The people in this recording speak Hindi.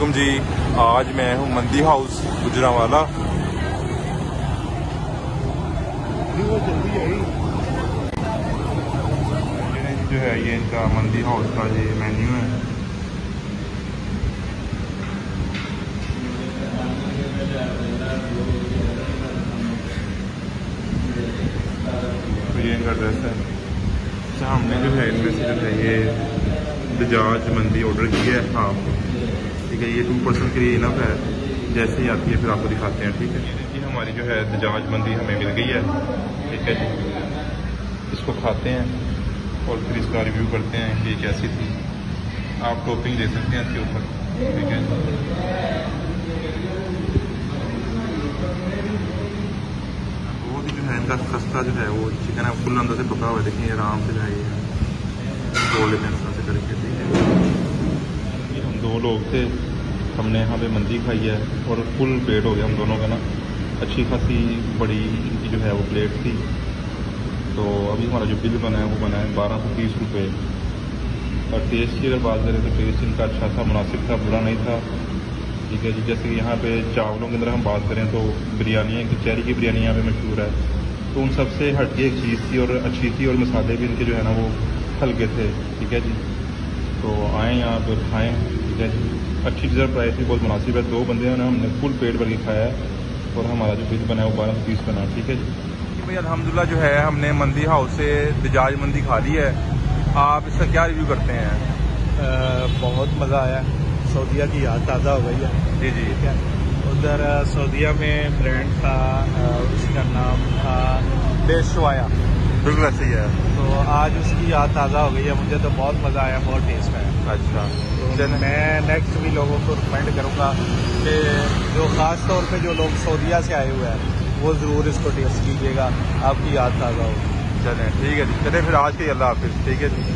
वालेकुम जी। आज मैं हूँ मंदी हाउस गुजरांवाला। जो है ये इनका मंदी हाउस का ये मेन्यू है। तो ये इनका ड्रेस है। अच्छा, हमने जो है इनमें से जो है ये दजाज मंदी ऑर्डर की है। हाँ ठीक है, ये 2 पर्सन के लिए इनफ है। जैसे ही आती है फिर आपको दिखाते हैं। ठीक है जी, हमारी जो है दजाज मंदी हमें मिल गई है। ठीक है जी, इसको खाते हैं और फिर इसका रिव्यू करते हैं कि कैसी थी। आप टॉपिंग दे सकते हैं इसके ऊपर। ठीक है, बहुत ही जो है इनका सस्ता जो है वो चिकन है, फुल अंदर से पका हुआ है। देखिए आराम से जो है ये तोड़ लेते हैं इस तरह से करके। ठीक है, हम 2 लोग थे, हमने यहाँ पे मंदी खाई है और फुल पेट हो गया हम दोनों का ना। अच्छी खासी बड़ी इनकी जो है वो प्लेट थी। तो अभी हमारा जो बिल बना है वो बना है 1230 रुपये। और टेस्ट की अगर बात करें तो टेस्ट इनका अच्छा था, मुनासिब था, बुरा नहीं था। ठीक है जी, जैसे कि यहाँ पे चावलों के अंदर हम बात करें तो बिरयानी है, कचहरी की बिरयानी यहाँ पे मशहूर है। तो उन सबसे हटके एक चीज़ थी और अच्छी थी, और मसाले भी इनके जो है ना वो हल्के थे। ठीक है जी, तो आएँ यहाँ पर खाएँ। ठीक है जी, अच्छी चीज़, प्राइस भी बहुत मुनासिब है। 2 बंदे हैं ना, हमने फुल पेट भर के खाया है और हमारा जो बिल बना है वो 1230 बना। ठीक है जी भाई, अल्हम्दुलिल्लाह जो है हमने मंदी हाउस से दजाज मंदी खा ली है। आप इसका क्या रिव्यू करते हैं? बहुत मज़ा आया। सऊदीया की याद ताज़ा हो गई है। जी जी, ठीक है, उधर सऊदीया में ब्रांड था, उसका नाम था पेशवाया। बिल्कुल ऐसे ही है। तो आज उसकी याद ताज़ा हो गई है। मुझे तो बहुत मज़ा आया, बहुत टेस्ट है। अच्छा, तो मैं नेक्स्ट भी लोगों को रिकमेंड करूँगा कि जो ख़ास तौर पे जो लोग सऊदीया से आए हुए हैं वो ज़रूर इसको टेस्ट कीजिएगा, आपकी याद ताज़ा होगी। चलें ठीक है जी, चलें फिर आज के अल्लाह हाफिज़। ठीक है जी।